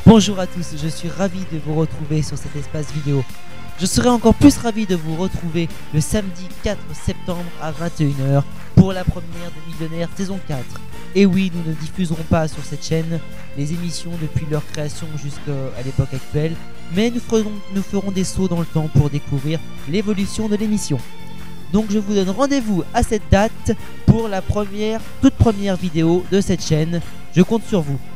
Bonjour à tous, je suis ravi de vous retrouver sur cet espace vidéo. Je serai encore plus ravi de vous retrouver le samedi 4 septembre à 21 h pour la première de Millionnaire saison 4. Et oui, nous ne diffuserons pas sur cette chaîne les émissions depuis leur création jusqu'à l'époque actuelle, mais nous ferons des sauts dans le temps pour découvrir l'évolution de l'émission. Donc je vous donne rendez-vous à cette date pour la toute première vidéo de cette chaîne. Je compte sur vous.